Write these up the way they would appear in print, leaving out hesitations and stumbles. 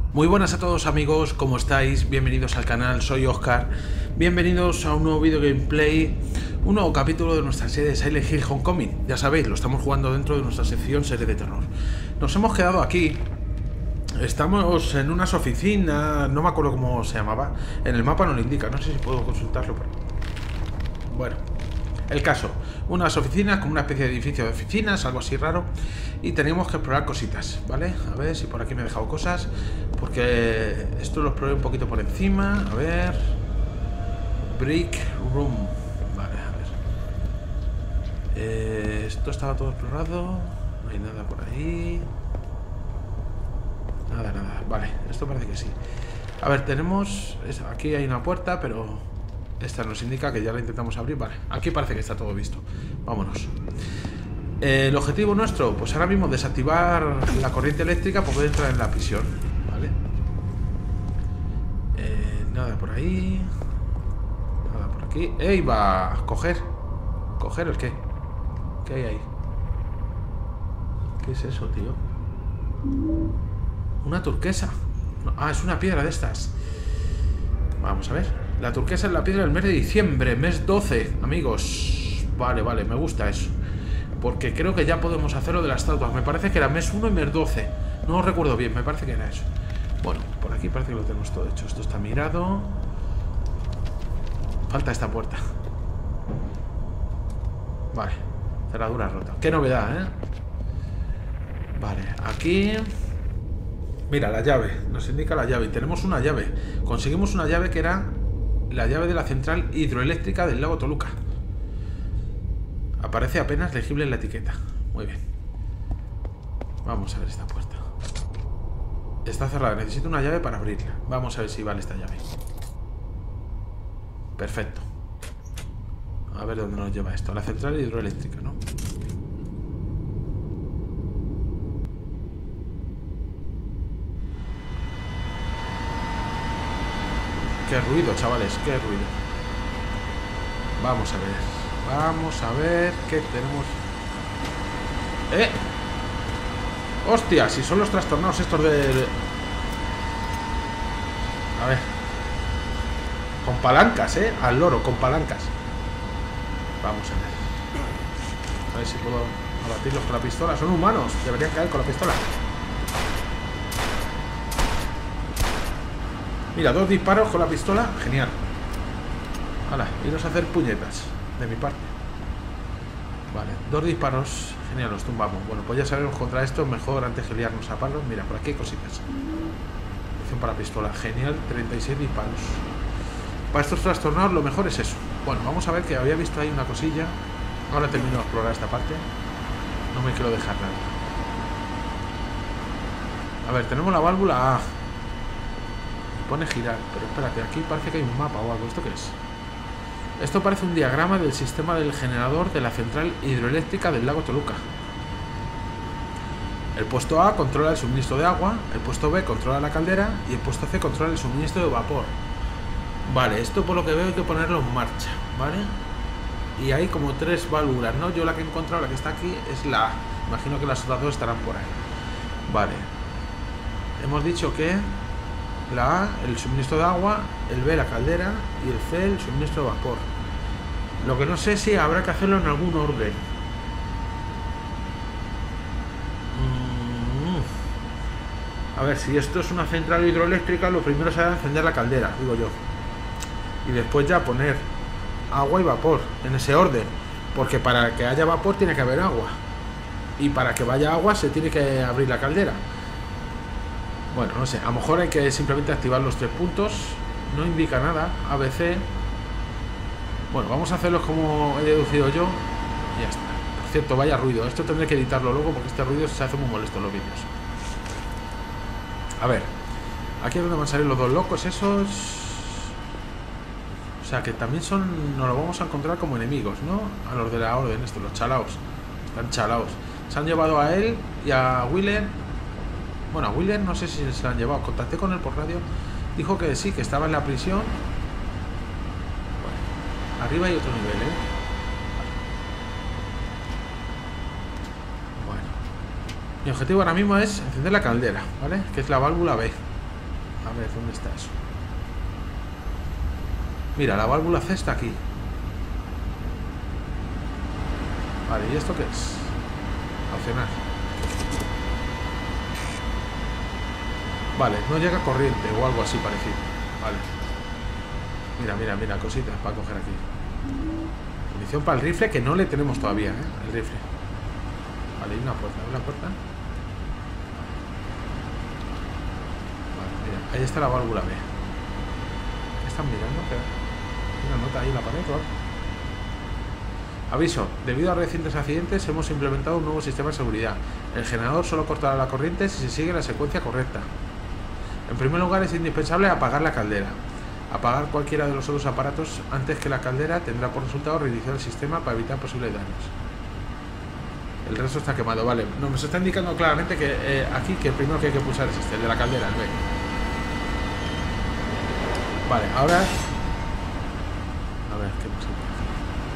Muy buenas a todos amigos, ¿cómo estáis? Bienvenidos al canal, soy Oscar. Bienvenidos a un nuevo video gameplay, un nuevo capítulo de nuestra serie de Silent Hill Homecoming. Ya sabéis, lo estamos jugando dentro de nuestra sección serie de terror. Nos hemos quedado aquí. Estamos en unas oficinas, no me acuerdo cómo se llamaba. En el mapa no lo indica, no sé si puedo consultarlo. Pero... bueno, el caso, unas oficinas, como una especie de edificio de oficinas, algo así raro. Y tenemos que explorar cositas, ¿vale? A ver si por aquí me he dejado cosas, porque esto lo exploré un poquito por encima. A ver... Brick Room. Vale, a ver. Esto estaba todo explorado. No hay nada por ahí. Nada. Vale, esto parece que sí. A ver, tenemos... aquí hay una puerta, pero... esta nos indica que ya la intentamos abrir. Vale, aquí parece que está todo visto. Vámonos. El objetivo nuestro, pues ahora mismo desactivar la corriente eléctrica para poder entrar en la prisión. Vale. Nada por ahí. Nada por aquí. ¡Ey, va! Coger. ¿Coger el qué? ¿Qué hay ahí? ¿Qué es eso, tío? Una turquesa. Ah, es una piedra de estas. Vamos a ver. La turquesa es la piedra del mes de diciembre, mes 12, amigos. Vale, me gusta eso. Porque creo que ya podemos hacer lo de las estatuas. Me parece que era mes 1 y mes 12. No lo recuerdo bien, me parece que era eso. Bueno, por aquí parece que lo tenemos todo hecho. Esto está mirado. Falta esta puerta. Vale, cerradura rota. Qué novedad, ¿eh? Vale, aquí... mira, la llave. Nos indica la llave. Y tenemos una llave. Conseguimos una llave que era la llave de la central hidroeléctrica del lago Toluca. Aparece apenas legible en la etiqueta. Muy bien. Vamos a ver esta puerta. Está cerrada. Necesito una llave para abrirla. Vamos a ver si vale esta llave. Perfecto. A ver dónde nos lleva esto. A la central hidroeléctrica, ¿no? Qué ruido, chavales. Qué ruido. Vamos a ver. Vamos a ver qué tenemos. ¡Hostia! Si son los trastornados estos de... a ver. Con palancas, al loro, con palancas. Vamos a ver. A ver si puedo abatirlos con la pistola. Son humanos, deberían caer con la pistola. Mira, 2 disparos con la pistola. Genial. Hala, iros a hacer puñetas de mi parte. Vale, 2 disparos. Genial, los tumbamos. Bueno, pues ya sabemos contra esto. Mejor antes que liarnos a palos. Mira, por aquí hay cositas. Opción para pistola. Genial, 36 disparos. Para estos trastornados lo mejor es eso. Bueno, vamos a ver, que había visto ahí una cosilla. Ahora termino de explorar esta parte. No me quiero dejar nada. A ver, tenemos la válvula A. Pone girar, pero espérate, aquí parece que hay un mapa o algo. ¿Esto qué es? Esto parece un diagrama del sistema del generador de la central hidroeléctrica del lago Toluca. El puesto A controla el suministro de agua, el puesto B controla la caldera y el puesto C controla el suministro de vapor. Vale, esto por lo que veo hay que ponerlo en marcha, ¿vale? Y hay como 3 válvulas, ¿no? Yo la que he encontrado, la que está aquí, es la A. Imagino que las otras 2 estarán por ahí. Vale. Hemos dicho que la A, el suministro de agua, el B, la caldera, y el C, el suministro de vapor. Lo que no sé si habrá que hacerlo en algún orden. A ver, si esto es una central hidroeléctrica, lo primero será encender la caldera, digo yo. Y después ya poner agua y vapor, en ese orden. Porque para que haya vapor tiene que haber agua. Y para que vaya agua se tiene que abrir la caldera. Bueno, no sé, a lo mejor hay que simplemente activar los 3 puntos. No indica nada, ABC. Bueno, vamos a hacerlos como he deducido yo. Y ya está. Por cierto, vaya ruido. Esto tendré que editarlo luego porque este ruido se hace muy molesto en los vídeos. A ver, aquí es donde van a salir los 2 locos esos. O sea que también son... nos lo vamos a encontrar como enemigos, ¿no? A los de la orden, estos, los chalaos. Están chalaos. Se han llevado a él y a Wheeler. Bueno, a Wheeler no sé si se lo han llevado. Contacté con él por radio. Dijo que sí, que estaba en la prisión. Bueno, arriba hay otro nivel, Bueno. Mi objetivo ahora mismo es encender la caldera, ¿vale? Que es la válvula B. A ver, ¿dónde está eso? Mira, la válvula C está aquí. Vale, ¿y esto qué es? Accionar. Vale, no llega corriente o algo así parecido. Vale. Mira, cositas para coger aquí. Munición para el rifle que no le tenemos todavía, ¿eh? El rifle. Vale, hay una puerta. Vale, mira, ahí está la válvula B. ¿Qué están mirando? ¿Qué? Una nota ahí en la pared o algo. Aviso, debido a recientes accidentes hemos implementado un nuevo sistema de seguridad. El generador solo cortará la corriente si se sigue la secuencia correcta. En primer lugar es indispensable apagar la caldera. Apagar cualquiera de los otros aparatos antes que la caldera tendrá por resultado reiniciar el sistema para evitar posibles daños. El resto está quemado, vale. Nos está indicando claramente que aquí que el primero que hay que pulsar es este, el de la caldera, el B. Vale, ahora... A ver, ¿qué pasa por aquí?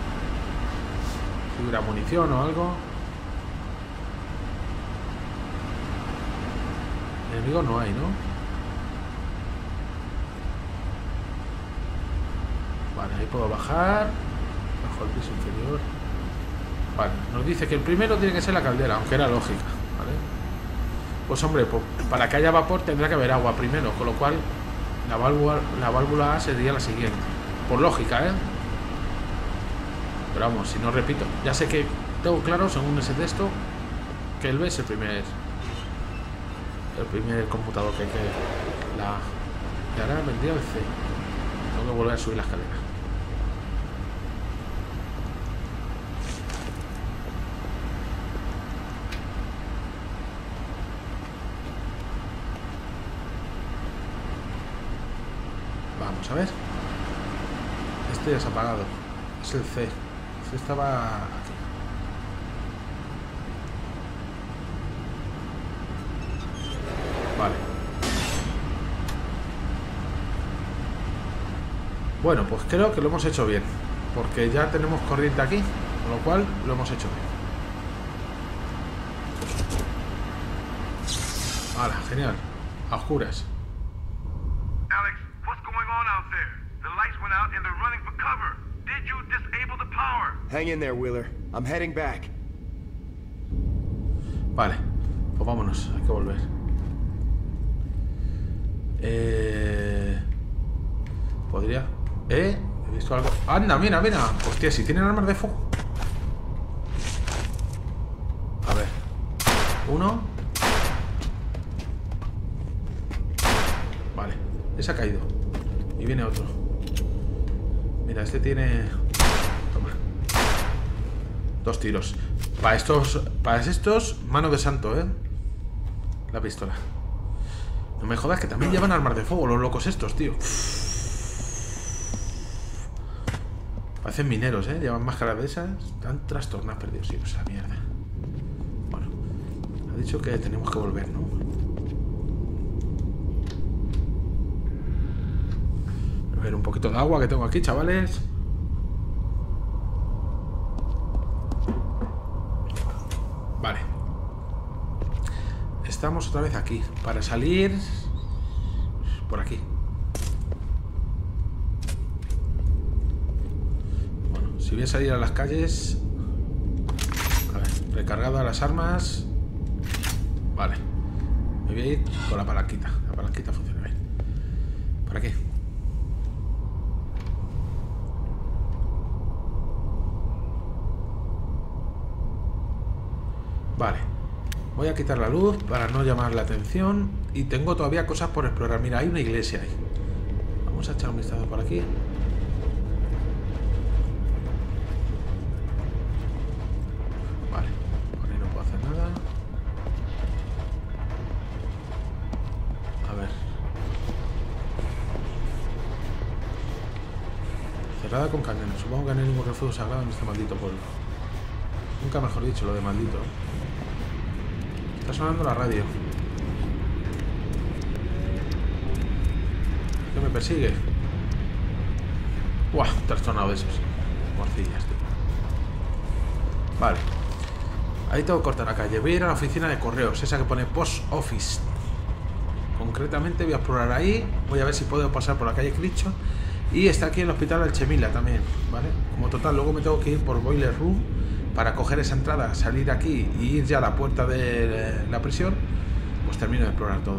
Si hubiera munición o algo... Enemigos no hay, ¿no? Vale, ahí puedo bajar. Bajo el piso inferior. Vale, nos dice que el primero tiene que ser la caldera, aunque era lógica, ¿vale? Pues hombre, pues, para que haya vapor tendrá que haber agua primero, con lo cual la válvula A sería la siguiente. Por lógica, ¿eh? Pero vamos, si no repito, ya sé que tengo claro, según ese texto, que el B es el primer computador que hay que... Y ahora vendría el C. Tengo que volver a subir la escalera. Vamos a ver. Este ya se ha apagado. Es el C. El C estaba aquí. Vale. Bueno, pues creo que lo hemos hecho bien. Porque ya tenemos corriente aquí. Con lo cual lo hemos hecho bien. Vale, genial. A oscuras. Alex, what's going on out there? The lights went out and they're running for cover. Did you disable the power? Hang in there, Wheeler. I'm heading back. Vale, pues vámonos, hay que volver. Podría... He visto algo... ¡Anda, mira! Hostia, si tienen armas de fuego. A ver. Uno. Vale, ese ha caído. Y viene otro. Mira, este tiene... Toma. 2 tiros. Para estos, mano de santo, ¿eh? La pistola. No me jodas que también llevan armas de fuego los locos estos, tío. Parecen mineros, ¿eh? Llevan máscaras de esas. Están trastornados, perdidos. Sí, pues la mierda. Bueno. Ha dicho que tenemos que volver, ¿no? A ver, un poquito de agua que tengo aquí, chavales. Vale. Estamos otra vez aquí. Para salir... Por aquí. Bueno, si voy a salir a las calles... A ver, recargado las armas... Vale. Me voy a ir con la palanquita. La palanquita funciona bien. ¿Para qué? Vale. Voy a quitar la luz para no llamar la atención. Y tengo todavía cosas por explorar. Mira, hay una iglesia ahí. Vamos a echar un vistazo por aquí. Vale. Por ahí no puedo hacer nada. A ver. Cerrada con candela. Supongo que no hay ningún refugio sagrado en este maldito pueblo. Nunca mejor dicho lo de maldito. Está sonando la radio. ¿Qué me persigue? ¡Buah! Trastornado de esos. Morcillas, tío. Vale. Ahí tengo que cortar la calle. Voy a ir a la oficina de correos. Esa que pone Post Office. Con concretamente voy a explorar ahí. Voy a ver si puedo pasar por la calle Cristo. Y está aquí el hospital Alchemila también, ¿vale? Como total, luego me tengo que ir por Boiler Room para coger esa entrada, salir aquí y ir ya a la puerta de la prisión. Pues termino de explorar todo.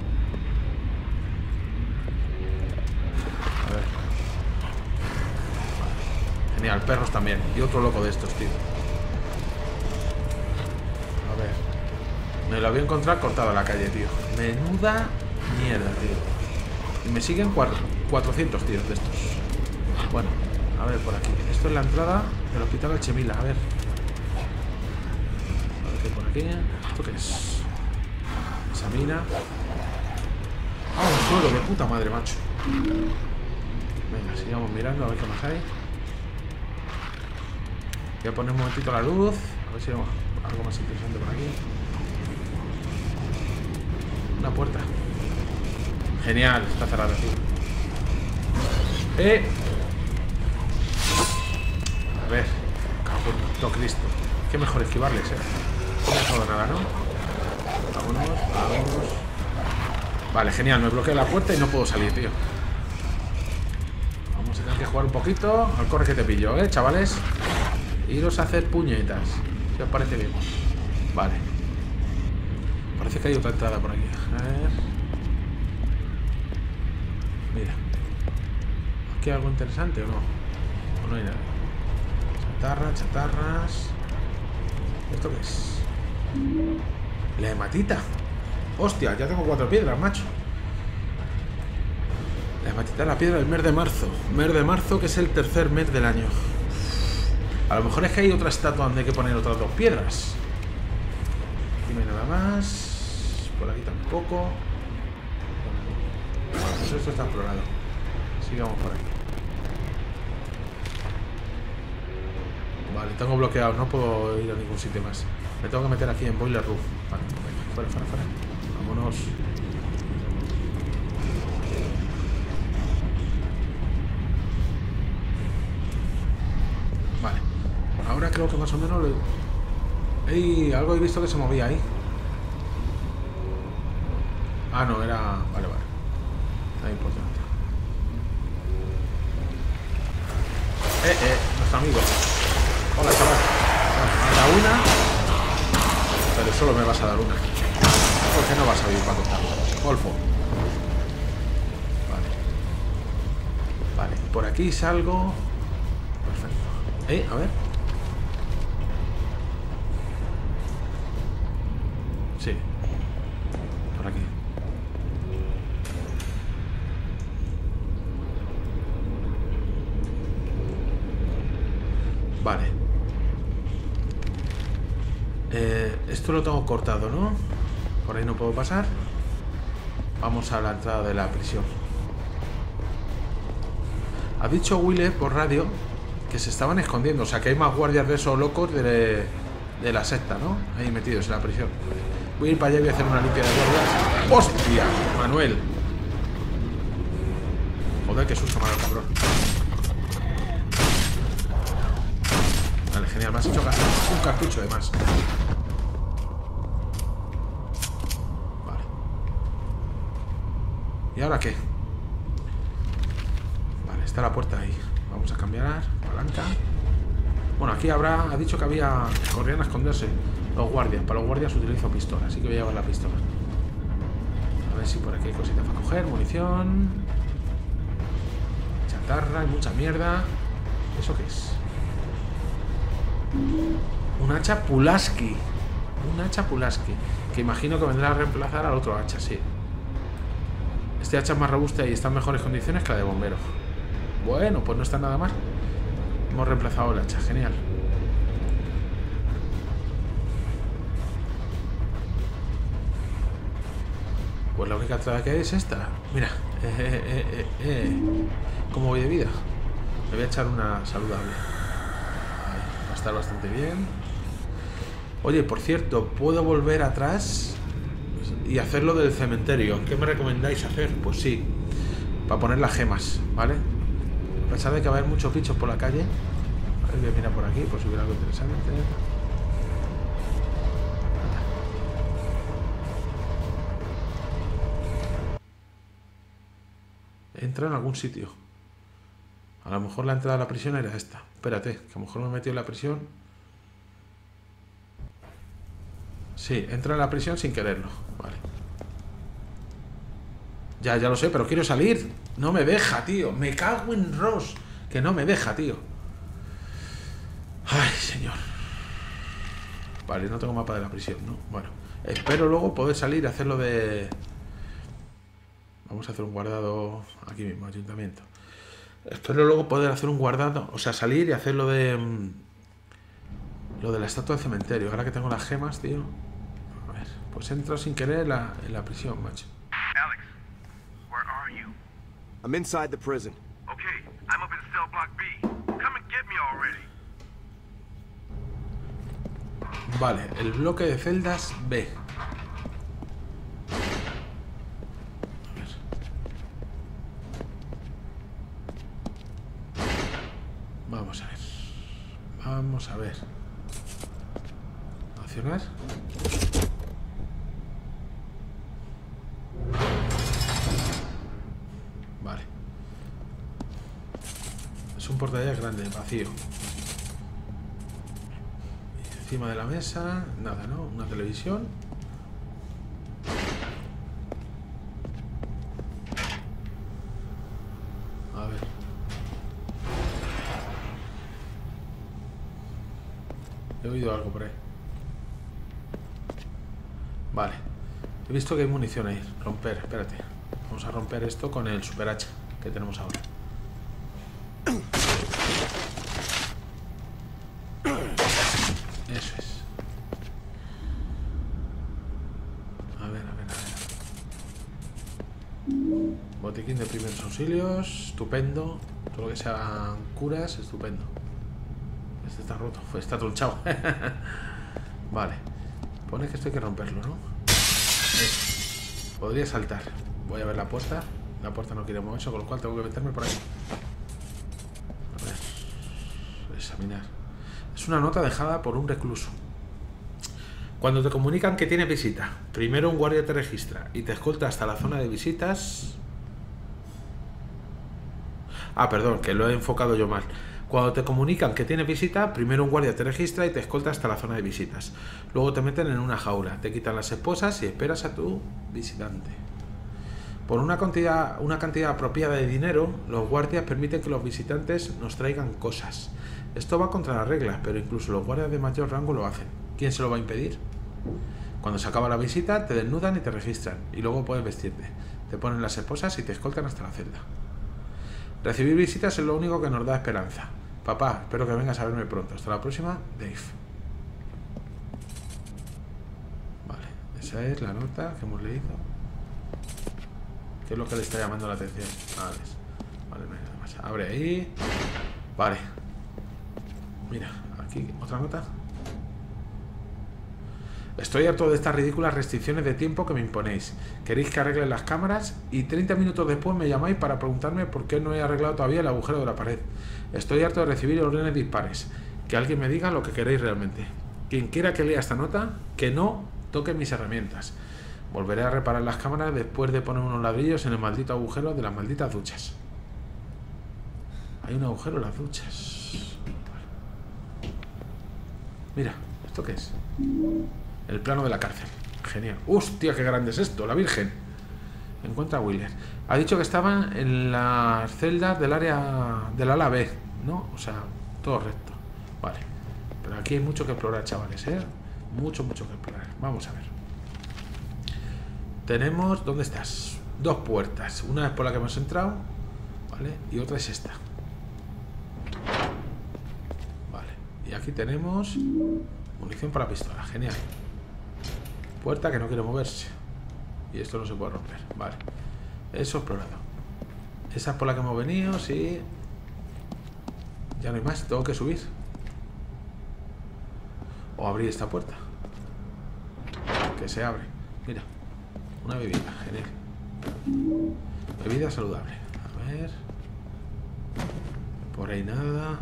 A ver. Genial, perros también. Y otro loco de estos, tío. A ver. Me lo voy a encontrar cortado en la calle, tío. Menuda mierda, tío. Y me siguen 400 tíos de estos. Bueno, a ver por aquí. Esto es la entrada del hospital Alchemila. A ver. A ver qué hay por aquí. ¿Esto qué es? Examina. Ah, un suelo de puta madre, macho. Venga, sigamos mirando a ver qué más hay. Voy a poner un momentito la luz. A ver si hay algo más interesante por aquí. Una puerta. Genial, está cerrada, tío. A ver. Cago en todo Cristo. Qué mejor esquivarles, No me ha dejado nada, ¿no? Vámonos. Vale, genial. Me bloquea la puerta y no puedo salir, tío. Vamos a tener que jugar un poquito. Al corre que te pillo, chavales. Iros a hacer puñetas. Si os parece bien. Vale. Parece que hay otra entrada por aquí. A ver. Mira. ¿Aquí hay algo interesante o no? O no hay nada. Chatarras. ¿Esto qué es? La hematita. Hostia, ya tengo 4 piedras, macho. La hematita es la piedra del mes de marzo. Mes de marzo, que es el tercer mes del año. A lo mejor es que hay otra estatua donde hay que poner otras 2 piedras. Aquí no hay nada más. Por aquí tampoco. Bueno, pues esto está explorado. Sigamos por aquí. Vale, tengo bloqueado. No puedo ir a ningún sitio más. Me tengo que meter aquí en Boiler Room. Vale, fuera. Vámonos. Vale. Ahora creo que más o menos... ¡Ey! Algo he visto que se movía ahí. Ah, no, era... Vale. Nada importante. Nuestro amigo. Hola, chaval. Bueno, anda una. Pero solo me vas a dar una. Porque no vas a vivir para contar. Golfo. Vale, por aquí salgo. Perfecto. A ver. Sí. Por aquí. Vale. Esto lo tengo cortado, ¿no? Por ahí no puedo pasar. Vamos a la entrada de la prisión. Ha dicho Wille por radio que se estaban escondiendo. O sea, que hay más guardias de esos locos de la secta, ¿no? Ahí metidos en la prisión. Voy a ir para allá y voy a hacer una limpia de guardias. ¡Hostia! Manuel. Joder, qué susto me ha dado, cabrón. Vale, genial. Me has hecho gastar un cartucho de más. Vale. ¿Y ahora qué? Vale, está la puerta ahí. Vamos a cambiar. Palanca. Bueno, aquí ha dicho que corrían a esconderse los guardias. Para los guardias utilizo pistola, así que voy a llevar la pistola. A ver si por aquí hay cositas para coger. Munición. Chatarra, hay mucha mierda. ¿Eso qué es? Un hacha Pulaski. Un hacha Pulaski. Que imagino que vendrá a reemplazar al otro hacha, sí. Este hacha es más robusta y está en mejores condiciones que la de bombero. Bueno, pues no está nada mal. Hemos reemplazado el hacha, genial. Pues la única entrada que hay es esta. Mira. ¿Cómo voy de vida? Me voy a echar una saludable. Va a estar bastante bien. Oye, por cierto, ¿puedo volver atrás y hacer lo del cementerio? ¿Qué me recomendáis hacer? Pues sí, para poner las gemas, ¿vale? A pesar de que va a haber muchos bichos por la calle. A ver, voy a mirar por aquí, por si hubiera algo interesante. Entra en algún sitio. A lo mejor la entrada a la prisión era esta. Espérate, que a lo mejor me he metido en la prisión. Sí, entra en la prisión sin quererlo. Vale. Ya lo sé, pero quiero salir. No me deja, tío. Me cago en Ross. Que no me deja, tío. Ay, señor. Vale, no tengo mapa de la prisión, ¿no? Bueno, espero luego poder salir y hacerlo de... Vamos a hacer un guardado aquí mismo, ayuntamiento. Espero luego poder hacer un guardado, o sea, salir y hacer lo de... Lo de la estatua del cementerio. Ahora que tengo las gemas, tío. A ver, pues entro sin querer en la prisión, macho. Alex, where are you? I'm inside the prison. Okay, I'm up in cell block B. Come and get me already. Vale, el bloque de celdas B. A ver. Vamos a ver. Vamos a ver. Accionar. Vale. Es un portaaviones grande, vacío. Encima de la mesa, nada, ¿no? Una televisión. A ver. He oído algo por ahí. Vale. He visto que hay munición ahí. Romper, espérate. Vamos a romper esto con el super hacha que tenemos ahora. Eso es. A ver. Botiquín de primeros auxilios. Estupendo. Todo lo que sean curas, estupendo. Este está roto. Está tronchado. Vale. Pone que esto hay que romperlo, ¿no? Podría saltar. Voy a ver la puerta. La puerta no quiere moverse, con lo cual tengo que meterme por ahí. A ver. Examinar. Es una nota dejada por un recluso. Cuando te comunican que tienes visita, primero un guardia te registra y te escolta hasta la zona de visitas. Ah, perdón, que lo he enfocado yo mal. Cuando te comunican que tienes visita, primero un guardia te registra y te escolta hasta la zona de visitas. Luego te meten en una jaula, te quitan las esposas y esperas a tu visitante. Por una cantidad apropiada de dinero, los guardias permiten que los visitantes nos traigan cosas. Esto va contra las reglas, pero incluso los guardias de mayor rango lo hacen. ¿Quién se lo va a impedir? Cuando se acaba la visita, te desnudan y te registran, y luego puedes vestirte. Te ponen las esposas y te escoltan hasta la celda. Recibir visitas es lo único que nos da esperanza. Papá, espero que vengas a verme pronto. Hasta la próxima, Dave. Vale, esa es la nota que hemos leído. ¿Qué es lo que le está llamando la atención? Vale, no hay nada más. Abre ahí. Vale. Mira, aquí otra nota. Estoy harto de estas ridículas restricciones de tiempo que me imponéis. Queréis que arregle las cámaras y 30 minutos después me llamáis para preguntarme por qué no he arreglado todavía el agujero de la pared. Estoy harto de recibir órdenes dispares. Que alguien me diga lo que queréis realmente. Quien quiera que lea esta nota, que no toque mis herramientas. Volveré a reparar las cámaras después de poner unos ladrillos en el maldito agujero de las malditas duchas. Hay un agujero en las duchas. Mira, ¿esto qué es? El plano de la cárcel. Genial. ¡Hostia, qué grande es esto! La Virgen. Encuentra a Wheeler. Ha dicho que estaba en las celdas del área del ala B, ¿no? O sea, todo recto. Vale. Pero aquí hay mucho que explorar, chavales, ¿eh? Mucho que explorar. Vamos a ver. Tenemos... ¿Dónde estás? Dos puertas. Una es por la que hemos entrado, ¿vale? Y otra es esta. Vale. Y aquí tenemos... munición para pistola. Genial. Puerta que no quiere moverse. Y esto no se puede romper. Vale. Eso explorado. Esa es por la que hemos venido, sí. Ya no hay más. Tengo que subir. O abrir esta puerta. Que se abre. Mira. Una bebida. Genial. Bebida saludable. A ver. Por ahí nada.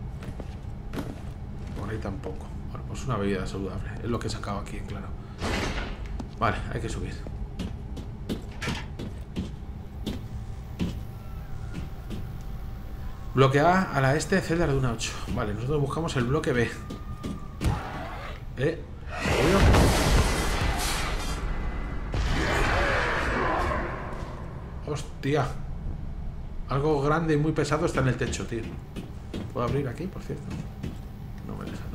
Por ahí tampoco. Bueno, pues una bebida saludable. Es lo que he sacado aquí, claro. Vale, hay que subir. Bloque A a la este, celda de una 8. Vale, nosotros buscamos el bloque B. Hostia. Algo grande y muy pesado está en el techo, tío. ¿Puedo abrir aquí, por cierto? No me deja, ¿no?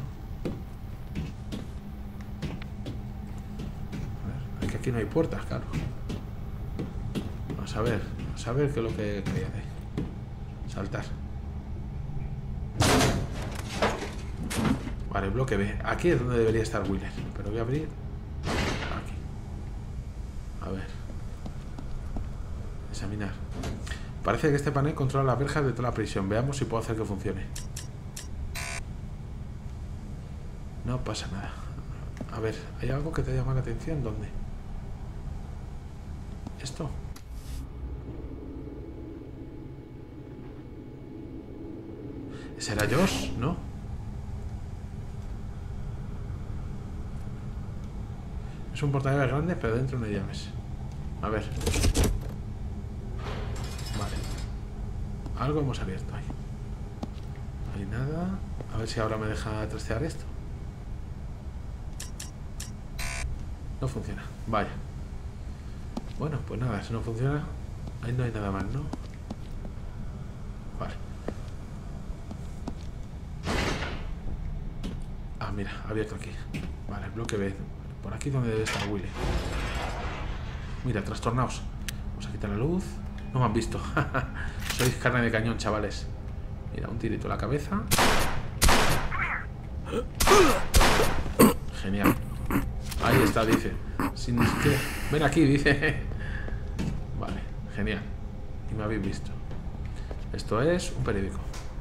A ver, es que aquí no hay puertas, claro. Vamos a ver qué es lo que hay de ahí. Saltar. Vale, bloque B. Aquí es donde debería estar Wheeler. Pero voy a abrir aquí. A ver. Examinar. Parece que este panel controla las verjas de toda la prisión. Veamos si puedo hacer que funcione. No pasa nada. A ver, ¿hay algo que te llama la atención? ¿Dónde? ¿Esto? ¿Será Josh? ¿No? Es un portallaves grande, pero dentro no hay llaves. A ver. Vale. Algo hemos abierto ahí. No hay nada. A ver si ahora me deja trastear esto. No funciona. Vaya. Bueno, pues nada, si no funciona, ahí no hay nada más, ¿no? Vale. Ah, mira, abierto aquí. Vale, bloque B. Por aquí donde debe estar Willy. Mira, trastornaos. Vamos a quitar la luz. No me han visto. Sois carne de cañón, chavales. Mira, un tirito a la cabeza. Genial. Ahí está, dice. Sin siquiera... Ven aquí, dice. Vale, genial. Y me habéis visto. Esto es un periódico.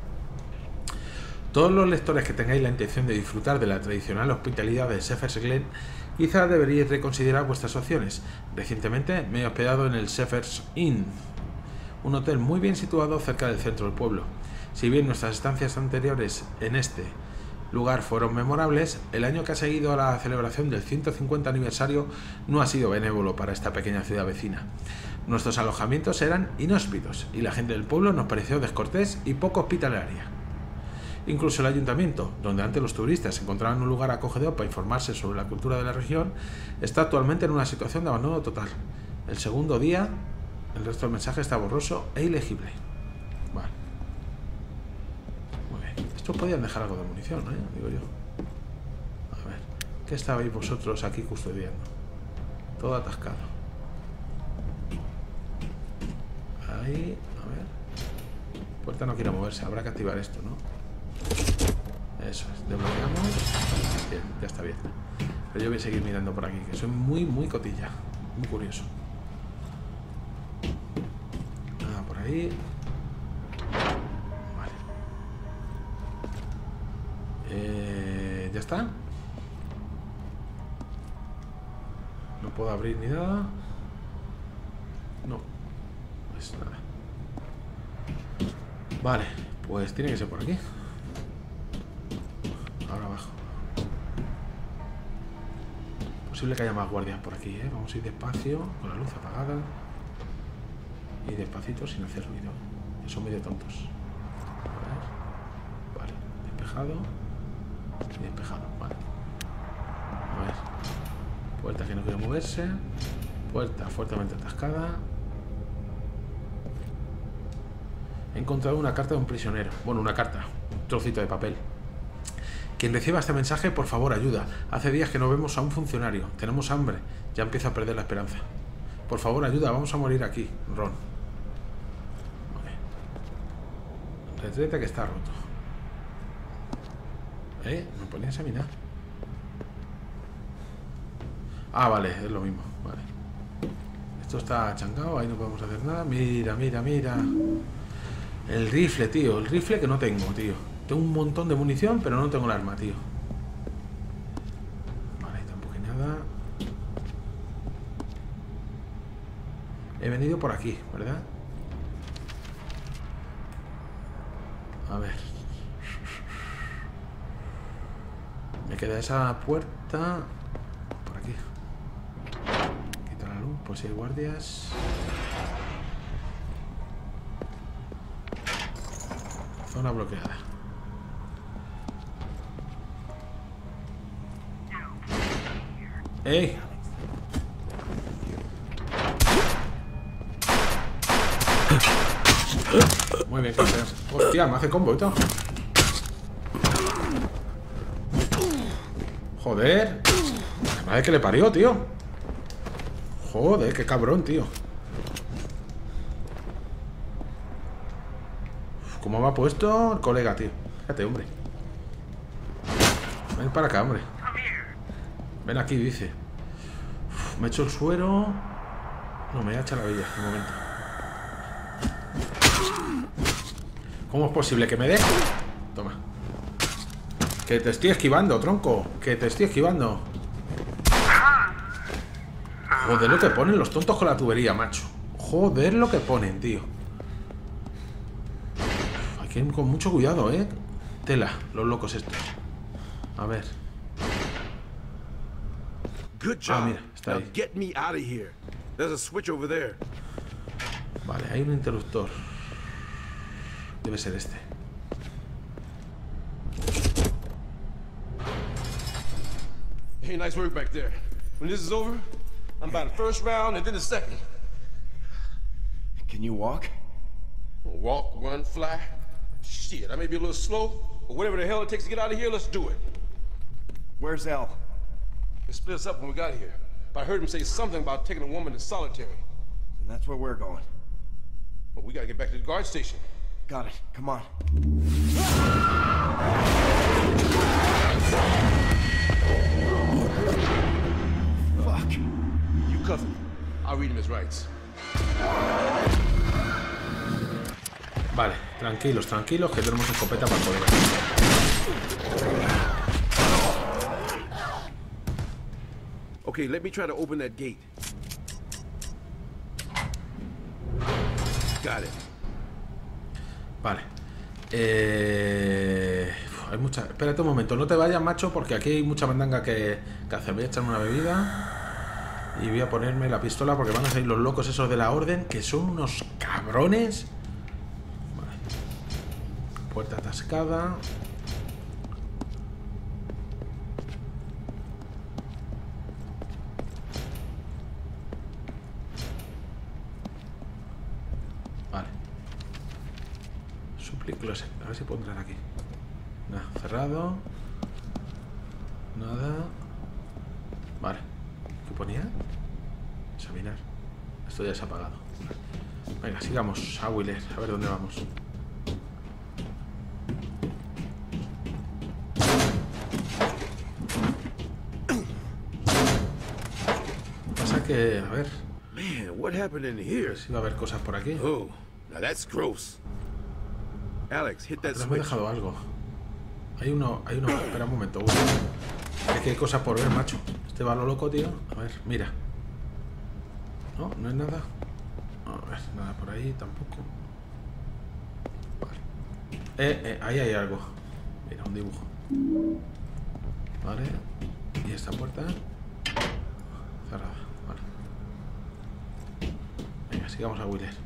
Todos los lectores que tengáis la intención de disfrutar de la tradicional hospitalidad de Shepherd's Glen, quizá deberíais reconsiderar vuestras opciones. Recientemente me he hospedado en el Shepherd's Inn, un hotel muy bien situado cerca del centro del pueblo. Si bien nuestras estancias anteriores en este lugar fueron memorables, el año que ha seguido a la celebración del 150 aniversario no ha sido benévolo para esta pequeña ciudad vecina. Nuestros alojamientos eran inhóspitos y la gente del pueblo nos pareció descortés y poco hospitalaria. Incluso el ayuntamiento, donde antes los turistas encontraban un lugar acogedor para informarse sobre la cultura de la región, está actualmente en una situación de abandono total. El segundo día, el resto del mensaje está borroso e ilegible. Vale. Muy bien. Estos podían dejar algo de munición, ¿eh? Digo yo. A ver. ¿Qué estabais vosotros aquí custodiando? Todo atascado. Ahí. A ver. La puerta no quiere moverse. Habrá que activar esto, ¿no? Eso es, desbloqueamos. Bien, ya está bien. Pero yo voy a seguir mirando por aquí, que soy muy cotilla. Muy curioso. Ah, por ahí. Vale. ¿Ya está? No puedo abrir ni nada. No. Pues nada. Vale, pues tiene que ser por aquí. Ahora abajo. Posible que haya más guardias por aquí, ¿eh? Vamos a ir despacio, con la luz apagada. Y despacito sin hacer ruido. Que son medio tontos. A ver. Vale, despejado. Y despejado, vale. A ver. Puerta que no quiere moverse. Puerta fuertemente atascada. He encontrado una carta de un prisionero. Bueno, una carta. Un trocito de papel. Quien reciba este mensaje, por favor, ayuda. Hace días que no vemos a un funcionario. Tenemos hambre. Ya empiezo a perder la esperanza. Por favor, ayuda. Vamos a morir aquí, Ron. Vale. Retrete que está roto. ¿Me ponía a examinar? Ah, vale. Es lo mismo. Vale. Esto está changado. Ahí no podemos hacer nada. Mira, mira, mira. El rifle, tío. El rifle que no tengo, tío. Tengo un montón de munición, pero no tengo el arma, tío. Vale, tampoco hay nada. He venido por aquí, ¿verdad? A ver. Me queda esa puerta. Por aquí. Quita la luz, por si hay guardias. Zona bloqueada. ¡Ey! Muy bien, campeón. Hostia, me hace combo y todo. Joder. La madre que le parió, tío. Joder, qué cabrón, tío. ¿Cómo me ha puesto el colega, tío? Fíjate, hombre. Ven para acá, hombre. Ven aquí, dice. Me he hecho el suero. No, me voy a echar la villa, un momento. ¿Cómo es posible que me dé? Toma. Que te estoy esquivando, tronco. Que te estoy esquivando. Joder lo que ponen los tontos con la tubería, macho. Joder lo que ponen, tío. Hay que ir con mucho cuidado, Tela, los locos estos. A ver. Good job. mira, está Now ahí. get me out of here. There's a switch over there. Vale, hay un interruptor. Debe ser este. Hey, nice work back there. When this is over, I'm buying the first round and then the second. Can you walk? Walk, run, fly. Shit, I may be a little slow, but whatever the hell it takes to get out of here, let's do it. Where's Elle? They split us up when we got here. But I heard him say something about taking a woman to solitary. And that's where we're going. Well, we gotta get back to the guard station. Got it. Come on. Fuck. You cuff him. I'll read him his rights. Vale, tranquilos, tranquilos, que tenemos escopeta para poder. Okay, let me try to open that gate. Got it. Vale. Hay mucha... Espérate un momento, no te vayas, macho, porque aquí hay mucha mandanga que hacer. Voy a echarme una bebida y voy a ponerme la pistola porque van a salir los locos esos de la orden, que son unos cabrones. Vale. Puerta atascada. Vale. Supply closet. A ver si puedo entrar aquí. Nada, cerrado. Nada. Vale. ¿Qué ponía? Examinar. Esto ya se ha apagado. Venga, sigamos a Wheeler. A ver dónde vamos. Pasa que, a ver, Man, what happened in here? si va a haber cosas por aquí. Oh, now that's gross. Alex, hit that Atrás me he switch. dejado algo. Hay uno. Espera un momento. Aquí hay cosas por ver, macho. Este va a lo loco, tío. A ver, mira. No, no es nada. A ver, nada por ahí tampoco. Vale. Ahí hay algo. Mira, un dibujo. Vale. Y esta puerta cerrada. Vale. Venga, sigamos a Wheeler.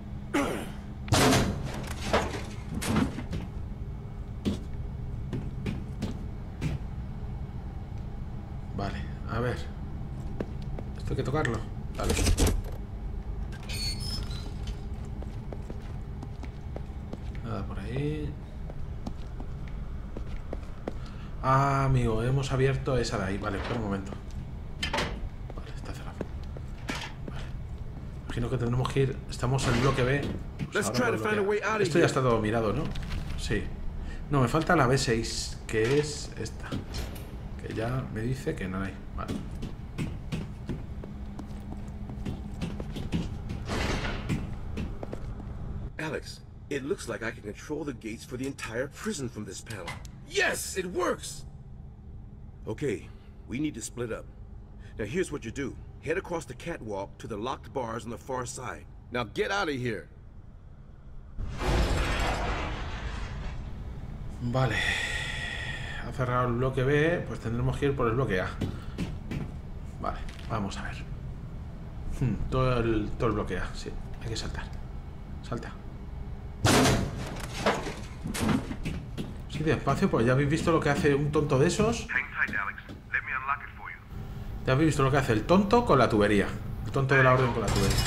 Vale, a ver. Esto hay que tocarlo. Vale. Nada por ahí. Ah, amigo, hemos abierto esa de ahí. Vale, espera un momento. Vale, está cerrado. Vale. Imagino que tendremos que ir. Estamos en el bloque B. Pues Let's ahora try to lo find a bloquea. way out of Esto ya here. está todo mirado, ¿no? Sí. No, me falta la B6, que es esta. Que ya me dice que no hay. Vale. Alex, it looks like I can control the gates for the entire prison from this panel. Yes, it works! Okay, we need to split up. Now here's what you do. Head across the catwalk to the locked bars on the far side. Now get out of here. Vale. Ha cerrado el bloque B, pues tendremos que ir por el bloque A. Vale, vamos a ver. Todo el bloque A, sí. Hay que saltar. Salta. despacio, pues ya habéis visto lo que hace un tonto de esos. Hang tight, Alex. Let me unlock it for you. Ya habéis visto lo que hace el tonto con la tubería. El tonto de la orden con la tubería.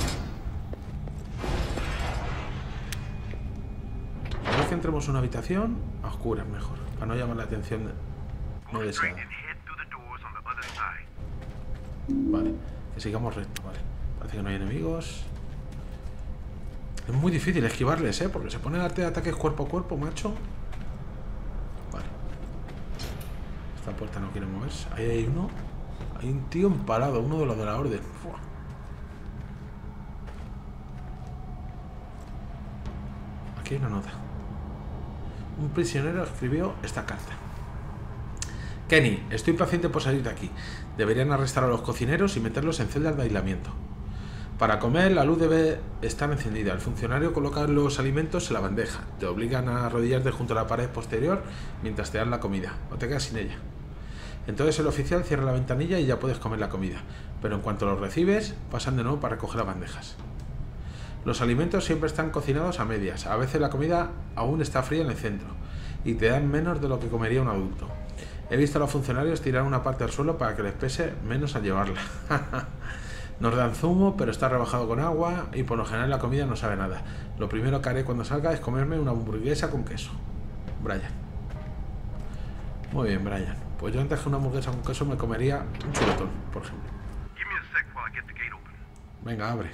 Una vez que entremos en una habitación, a oscuras mejor, para no llamar la atención no Go straight deseada. and head through the doors on the other side. Vale, que sigamos recto, vale. Parece que no hay enemigos. Es muy difícil esquivarles, porque se ponen arte de ataques cuerpo a cuerpo, macho. Vale. Esta puerta no quiere moverse. Ahí hay uno. Hay un tío empalado, uno de los de la orden. Fua. Aquí hay una nota. Un prisionero escribió esta carta. Kenny, estoy impaciente por salir de aquí. Deberían arrestar a los cocineros y meterlos en celdas de aislamiento. Para comer, la luz debe estar encendida. El funcionario coloca los alimentos en la bandeja. Te obligan a arrodillarte junto a la pared posterior mientras te dan la comida, o te quedas sin ella. Entonces el oficial cierra la ventanilla y ya puedes comer la comida. Pero en cuanto los recibes, pasan de nuevo para recoger las bandejas. Los alimentos siempre están cocinados a medias. A veces la comida aún está fría en el centro. Y te dan menos de lo que comería un adulto. He visto a los funcionarios tirar una parte al suelo para que les pese menos al llevarla. Nos dan zumo, pero está rebajado con agua y por lo general la comida no sabe nada. Lo primero que haré cuando salga es comerme una hamburguesa con queso. Brian. Muy bien, Brian. Pues yo antes que una hamburguesa con queso me comería un chuletón, por ejemplo. Give me a sec while I get the gate open. Venga, abre.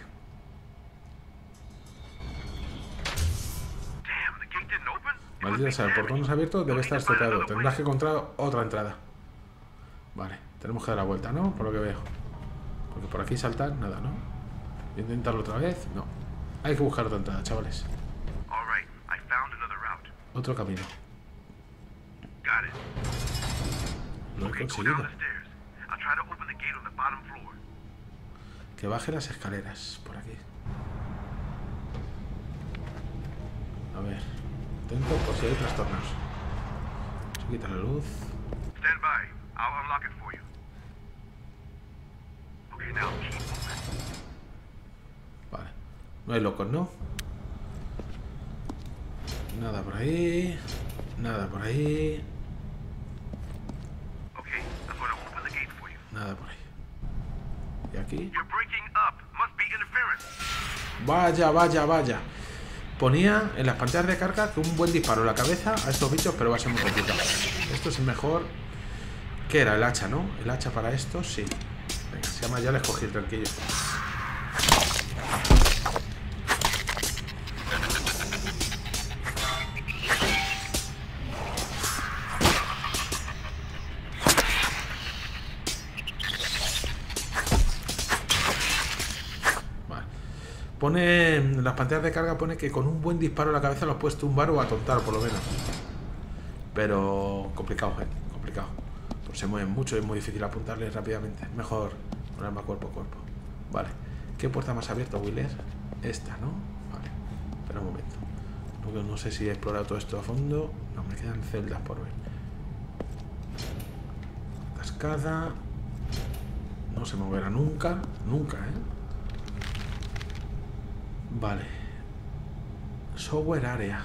Damn, the gate didn't open? It must Maldita be sea, el portón no se ha abierto, debe estar estropeado. Tendrás que encontrar otra entrada. Vale, tenemos que dar la vuelta, ¿no? Por lo que veo. Porque por aquí saltar, nada, ¿no? Voy a intentarlo otra vez. No. Hay que buscar otra entrada, chavales. All right, I found another route. Otro camino. Got it. Lo he Okay, go conseguido. down the stairs. I'll try to open the gate on the bottom floor. Que baje las escaleras por aquí. A ver. Atento por si hay trastornos. Se quita la luz. Stand by. I'll unlock it for you. Okay, now keep moving. Vale. No hay locos, ¿no? Nada por ahí. Nada por ahí. Okay, I'm gonna open the gate for you. Nada por ahí. Y aquí. You're breaking up. Must be interference. Vaya, vaya, vaya. Ponía en las pantallas de carga que un buen disparo en la cabeza a estos bichos, pero va a ser muy complicado. Esto es el mejor. ¿Qué era? El hacha, ¿no? El hacha para esto, sí. Venga, se llama, ya le escogí, tranquilo. Pone en las pantallas de carga, pone que con un buen disparo a la cabeza los puedes tumbar o atontar, por lo menos. Pero complicado, complicado. Pues se mueven mucho y es muy difícil apuntarles rápidamente. Mejor un arma cuerpo a cuerpo. Vale. ¿Qué puerta más abierta, Willer? Esta, ¿no? Vale. Espera un momento. No sé si he explorado todo esto a fondo. No, me quedan celdas por ver. Cascada. No se moverá nunca. Nunca, ¿eh? Vale. Software area.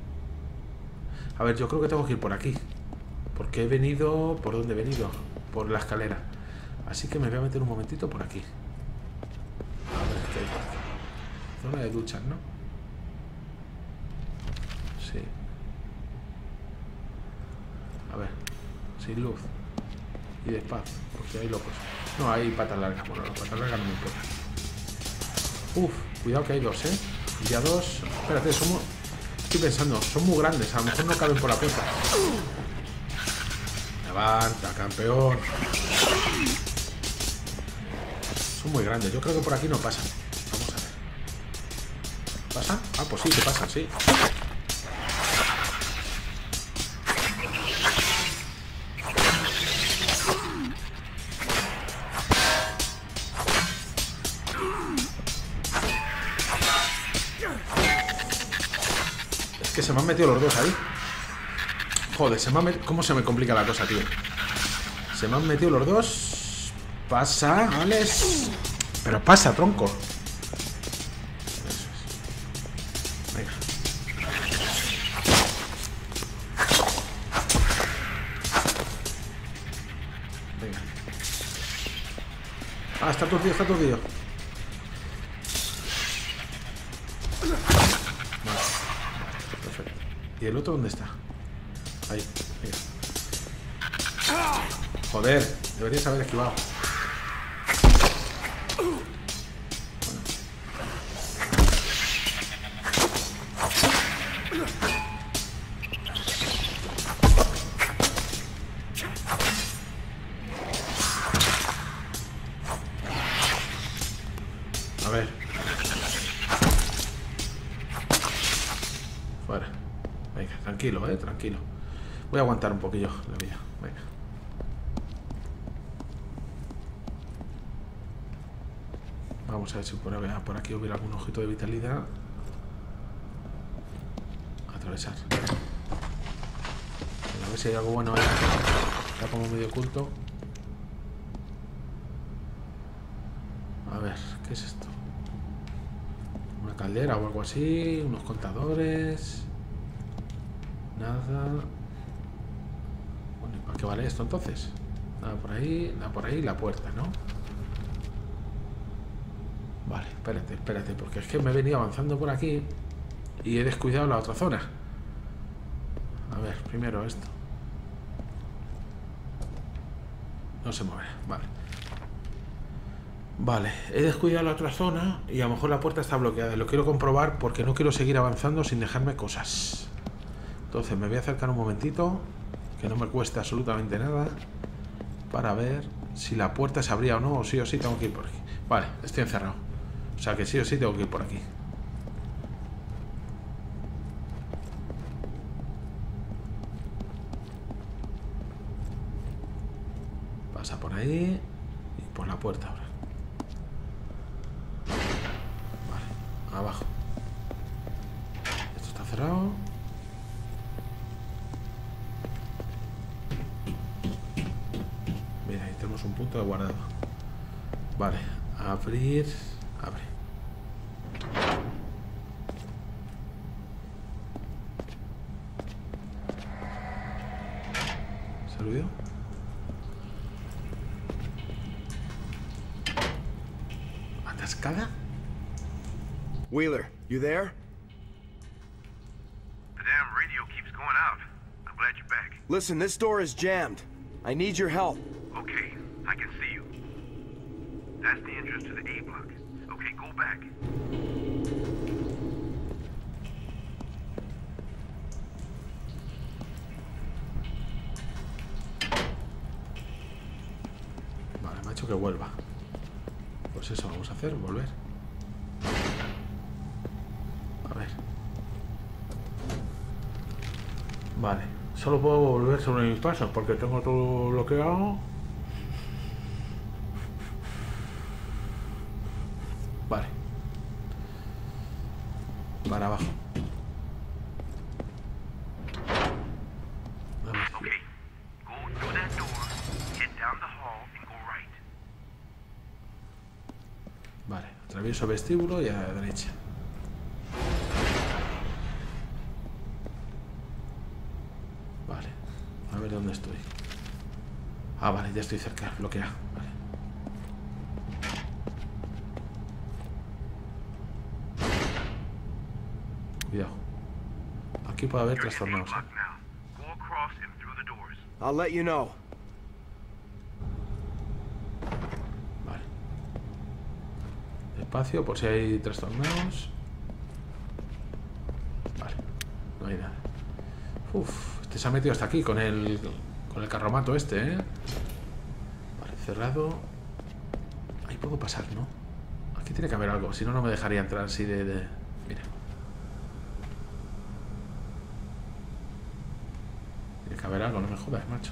A ver, yo creo que tengo que ir por aquí. Porque he venido... ¿Por dónde he venido? Por la escalera. Así que me voy a meter un momentito por aquí. A ver qué hay por aquí. Zona de duchas, ¿no? Sí. A ver. Sin luz. Y despacio. Porque hay locos. No, hay patas largas. Bueno, las patas largas no me importan. Uf, cuidado que hay dos, ¿eh? Ya dos... Espérate, somos... Estoy pensando, son muy grandes. A lo mejor no caben por la puerta. Levanta, campeón. Son muy grandes. Yo creo que por aquí no pasan. Vamos a ver. ¿Pasan? Ah, pues sí, que pasan, sí. Que se me han metido los dos ahí. Joder, se me han metido... ¿Cómo se me complica la cosa, tío? Se me han metido los dos. Pasa, Alex. Pero pasa, tronco. Eso es. Venga. Ah, está aturdido, está aturdido. Vale. Perfecto. ¿Y el otro dónde está? Ahí. Mira. Joder, deberías haber esquivado. A ver. Fuera. Venga, tranquilo, tranquilo. Voy a aguantar un poquillo la vida. Venga. Vamos a ver si por aquí hubiera algún objeto de vitalidad. Atravesar. A ver si hay algo bueno ahí. Está como medio oculto. A ver, ¿qué es esto? Una caldera o algo así. Unos contadores. Nada. Bueno, ¿y para qué vale esto entonces? Nada por ahí, la puerta, ¿no? Vale, espérate, porque es que me he venido avanzando por aquí y he descuidado la otra zona. A ver, primero esto. No se mueve, vale. Vale, he descuidado la otra zona y a lo mejor la puerta está bloqueada. Lo quiero comprobar porque no quiero seguir avanzando sin dejarme cosas. Entonces me voy a acercar un momentito, que no me cuesta absolutamente nada, para ver si la puerta se abría o no, o sí tengo que ir por aquí. Vale, estoy encerrado. O sea que sí o sí tengo que ir por aquí. Pasa por ahí y por la puerta ahora. Vale, abajo. Esto está cerrado. Mira, ahí tenemos un punto de guardado. Vale, abrir. Abre. ¿Se olvidó? ¿Atascada? Wheeler, you there? The damn radio keeps going out. I'm glad you're back. Listen, this door is jammed. I need your help. Okay, I can see you. That's the entrance to the A block. Okay, go back. Vale, me ha hecho que vuelva. Pues eso vamos a hacer, volver. A ver. Vale, solo puedo volver sobre mis pasos porque tengo todo bloqueado. Vale. Para abajo. Okay, go through that door, head down the hall, and go right. Vale, atravieso el vestíbulo y a la derecha. Vale, a ver dónde estoy. Ah, vale, ya estoy cerca, bloqueado. Vale. Cuidado. Aquí puede haber You're in A trastornados. block now. Go across and through the doors. I'll let you know. Vale. Despacio por si hay trastornados. Vale. No hay nada. Uf, este se ha metido hasta aquí con el carromato este, ¿eh? Vale, cerrado. Ahí puedo pasar, ¿no? Aquí tiene que haber algo, si no, no me dejaría entrar así de... Mira. Tiene que haber algo, no me jodas, macho.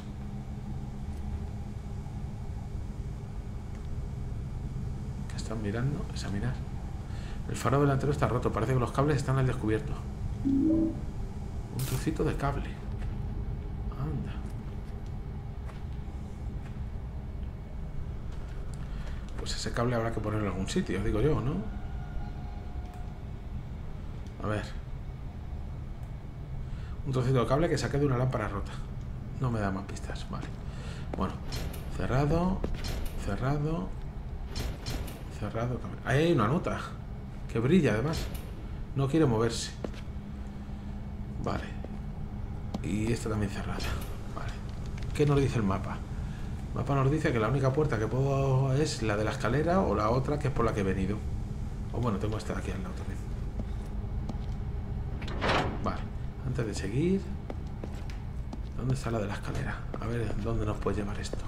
¿Qué están mirando? Examinar. El faro delantero está roto, parece que los cables están al descubierto. Un trocito de cable. Anda. Pues ese cable habrá que ponerlo en algún sitio, digo yo, ¿no? A ver. Un trocito de cable que saqué de una lámpara rota. No me da más pistas, vale. Bueno, cerrado. Cerrado. Cerrado también. Ahí hay una nota que brilla además. No quiere moverse. Vale. Y esta también cerrada. Vale. ¿Qué nos dice el mapa? El mapa nos dice que la única puerta que puedo es la de la escalera o la otra que es por la que he venido. O bueno, tengo esta de aquí al lado también. Vale. Antes de seguir... ¿Dónde está la de la escalera? A ver, ¿dónde nos puede llevar esto?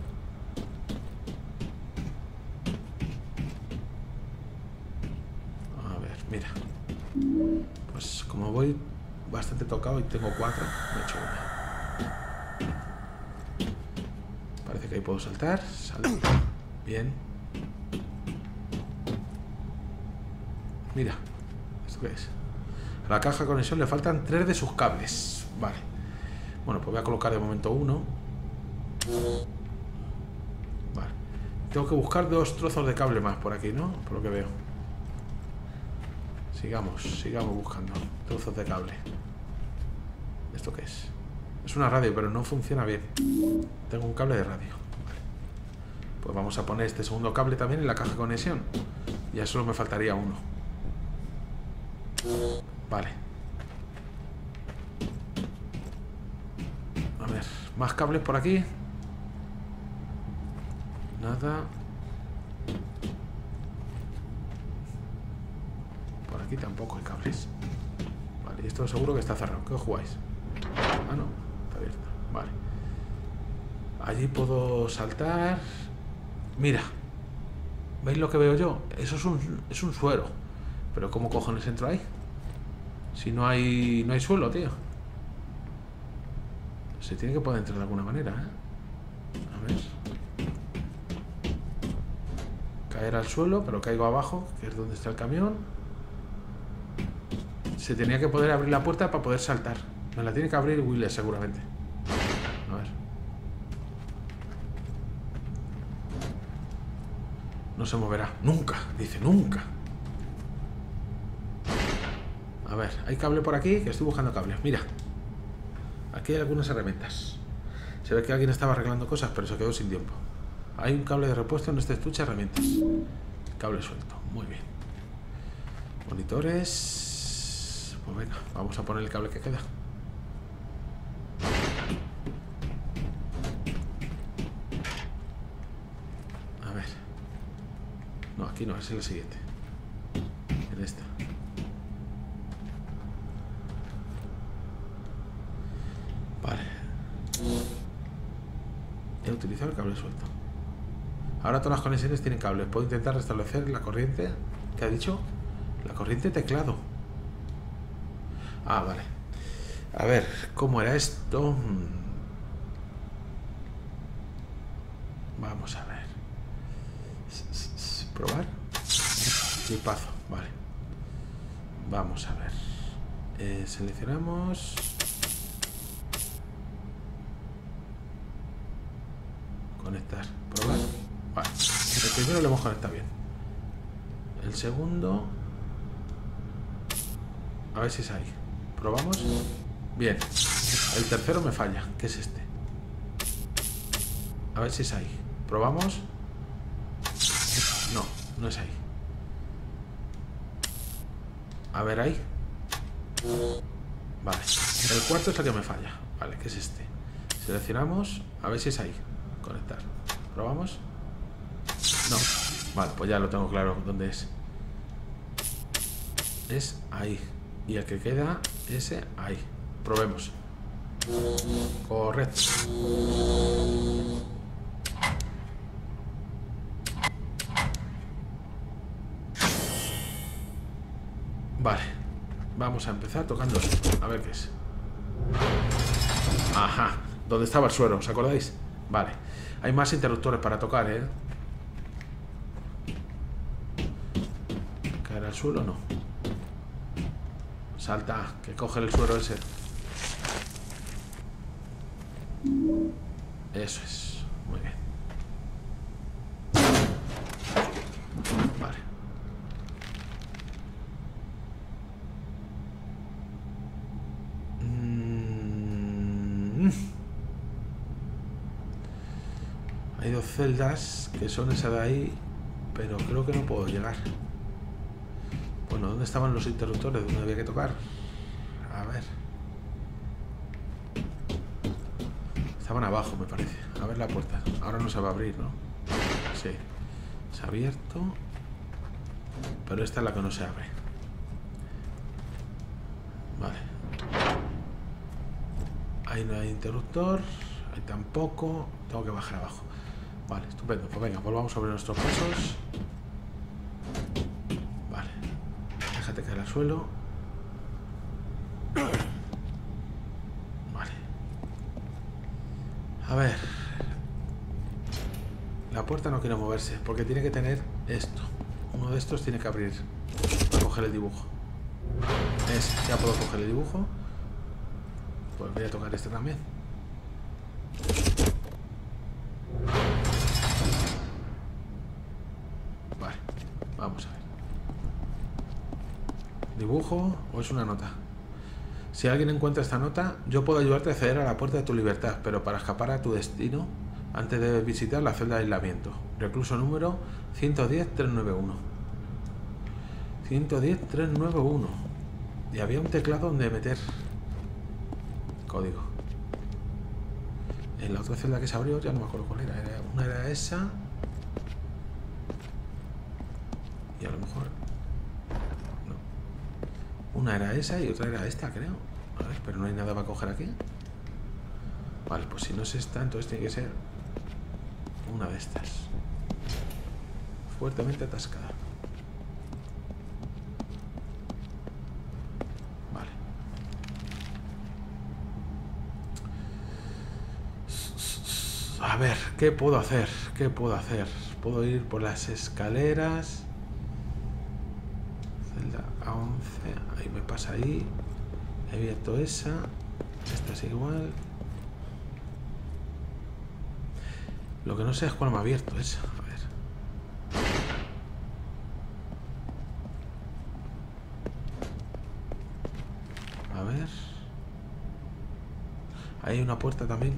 A ver, mira. Pues como voy bastante tocado y tengo 4, me he hecho una. Parece que ahí puedo saltar. Salto. Bien. Mira. ¿Esto qué es? A la caja de conexión le faltan 3 de sus cables. Vale. Bueno, pues voy a colocar de momento 1. Vale. Tengo que buscar 2 trozos de cable más por aquí, ¿no? Por lo que veo. Sigamos buscando trozos de cable. ¿Esto qué es? Es una radio, pero no funciona bien. Tengo un cable de radio. Vale. Pues vamos a poner este segundo cable también en la caja de conexión. Ya solo me faltaría 1. Vale. A ver, más cables por aquí. Nada. Por aquí tampoco hay cables. Vale, y esto seguro que está cerrado. ¿Qué jugáis? Ah, no, está abierto. Vale. Allí puedo saltar. Mira. ¿Veis lo que veo yo? Eso es un suero. Pero ¿cómo cojones entro ahí? Si no hay suelo, tío. Se tiene que poder entrar de alguna manera, ¿eh? A ver. Caer al suelo, pero caigo abajo, que es donde está el camión. Se tenía que poder abrir la puerta para poder saltar. Me la tiene que abrir Wheeler seguramente. A ver. No se moverá. Nunca, dice, nunca. A ver, hay cable por aquí, que estoy buscando cables. Mira. Aquí hay algunas herramientas. Se ve que alguien estaba arreglando cosas, pero se quedó sin tiempo. Hay un cable de repuesto en este estuche de herramientas. Cable suelto. Muy bien. Monitores. Pues venga, vamos a poner el cable que queda. A ver. No, aquí no, es en la siguiente. En esta. Vale. He utilizado el cable suelto. Ahora todas las conexiones tienen cables. Puedo intentar restablecer la corriente. ¿Qué ha dicho? La corriente teclado. Ah, vale. A ver, ¿cómo era esto? Vamos a ver. ¿Probar? Chipazo, vale. Vamos a ver. Seleccionamos. Conectar. Probar. Vale. El primero lo hemos conectado bien. El segundo. A ver si es ahí. Probamos. Bien. El tercero me falla. ¿Qué es este? A ver si es ahí. Probamos. No, no es ahí. A ver ahí. Vale. El cuarto es el que me falla. Vale, ¿qué es este? Seleccionamos. A ver si es ahí. Conectar. ¿Probamos? No. Vale, pues ya lo tengo claro dónde es. Es ahí. Y el que queda, ese ahí. Probemos. Correcto. Vale. Vamos a empezar tocando esto. A ver qué es. Ajá. ¿Dónde estaba el suero? ¿Os acordáis? Vale. Hay más interruptores para tocar, ¿eh? ¿Caer al suelo? No. Salta, que coge el suero ese. Eso es. Muy bien. Vale. Hay dos celdas que son esa de ahí pero creo que no puedo llegar. Bueno, ¿dónde estaban los interruptores? ¿Dónde había que tocar? A ver. Estaban abajo, me parece. A ver la puerta. Ahora no se va a abrir, ¿no? Sí. Se ha abierto. Pero esta es la que no se abre. Vale. Ahí no hay interruptor. Ahí tampoco. Tengo que bajar abajo. Vale, estupendo. Pues venga, volvamos sobre nuestros pasos. Vale. Déjate caer al suelo. Vale. A ver. La puerta no quiere moverse porque tiene que tener esto. Uno de estos tiene que abrir para coger el dibujo. Ya puedo coger el dibujo. Pues voy a tocar este también. Vale, vamos a ver. ¿Dibujo o es una nota? Si alguien encuentra esta nota, yo puedo ayudarte a acceder a la puerta de tu libertad, pero para escapar a tu destino, antes de visitar la celda de aislamiento. Recluso número 110-391. 110-391. Y había un teclado donde meter código. En la otra celda que se abrió, ya no me acuerdo cuál era. Una era esa. Y a lo mejor... no. Una era esa y otra era esta, creo. A ver, pero no hay nada para coger aquí. Vale, pues si no es esta, entonces tiene que ser una de estas. Fuertemente atascada. Vale. A ver, ¿qué puedo hacer? ¿Qué puedo hacer? Puedo ir por las escaleras. Celda A11. Ahí me pasa ahí. He abierto esa. Esta es igual. Lo que no sé es cuál me ha abierto esa. A ver. A ver. Hay una puerta también.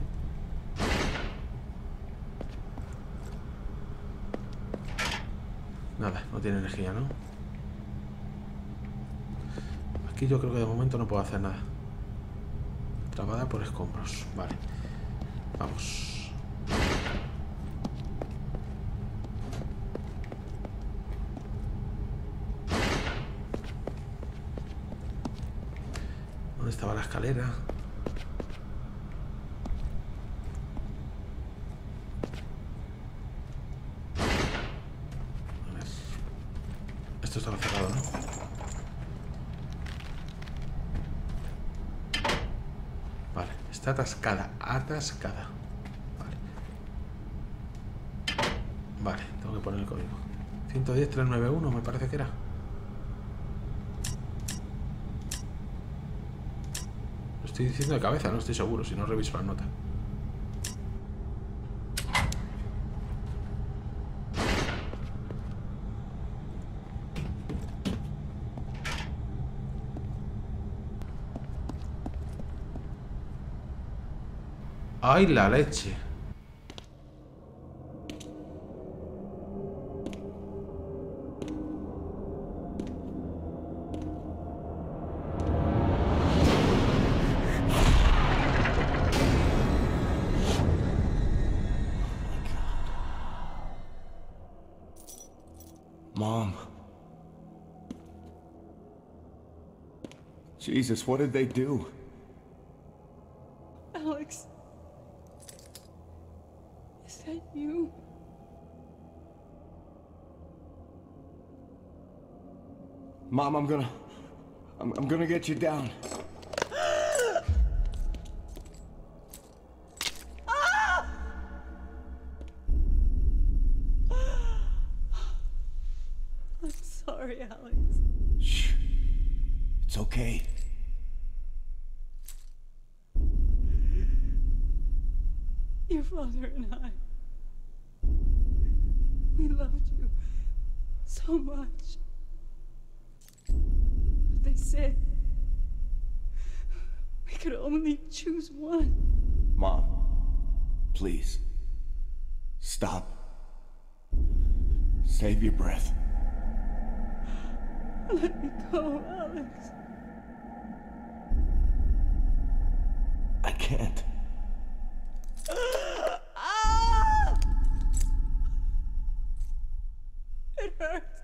Nada, no tiene energía, ¿no? Aquí yo creo que de momento no puedo hacer nada. Trabada por escombros. Vale. Vamos. ¿Dónde estaba la escalera? A ver. Esto estaba cerrado, ¿no? Vale, está atascada, atascada. Vale. Vale, tengo que poner el código. 110-391 me parece que era. Lo estoy diciendo de cabeza, no estoy seguro, si no reviso la nota. ¡Ay, la leche! Mom. Jesus, what did they do? Alex. Is that you? Mom, I'm gonna get you down. I'm sorry, Alex. Shh. It's okay. Your father and I, we loved you so much. But they said we could only choose one. Mom, please. Stop. Save your breath. Let me go, Alex. I can't. Ah! It hurts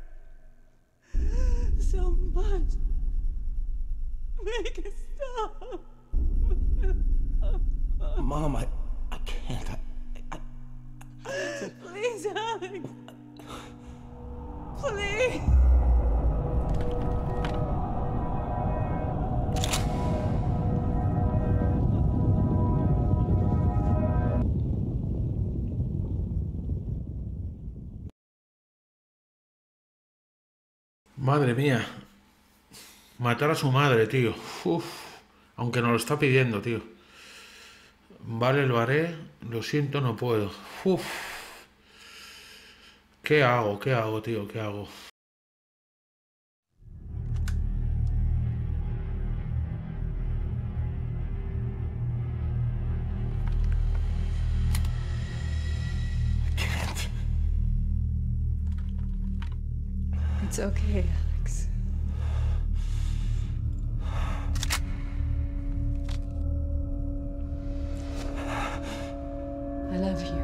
so much. Make it stop. Mom, I can't. Please, Alex. Please. Madre mía. Matar a su madre, tío. Uf. Aunque nos lo está pidiendo, tío. Vale, lo haré. Lo siento, no puedo. Uf. ¿Qué hago? ¿Qué hago, tío? ¿Qué hago? I can't. It's okay, Alex. I love you.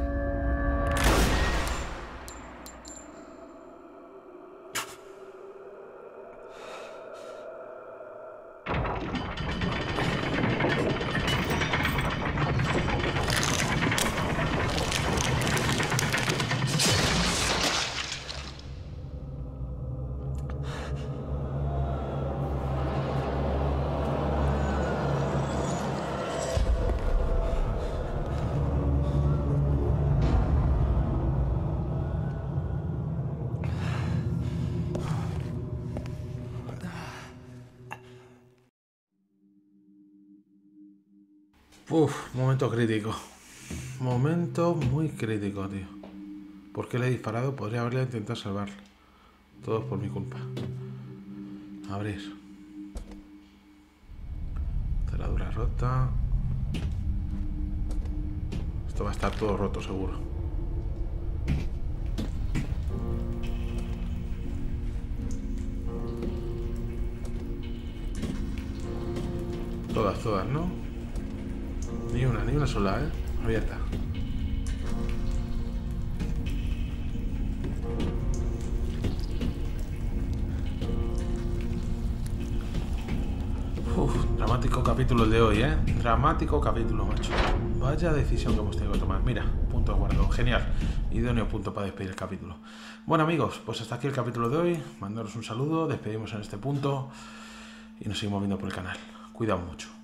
Uf, momento crítico. Momento muy crítico, tío. ¿Por qué le he disparado? Podría haberle intentado salvarle. Todo por mi culpa. Abrir. Cerradura rota. Esto va a estar todo roto, seguro. Todas, ¿no? Ni una sola, ¿eh? Abierta. Uf, dramático capítulo el de hoy, ¿eh? Dramático capítulo, macho. Vaya decisión que hemos tenido que tomar. Mira, punto de guardado. Genial. Idóneo punto para despedir el capítulo. Bueno, amigos, pues hasta aquí el capítulo de hoy. Mandaros un saludo, despedimos en este punto y nos seguimos viendo por el canal. Cuidado mucho.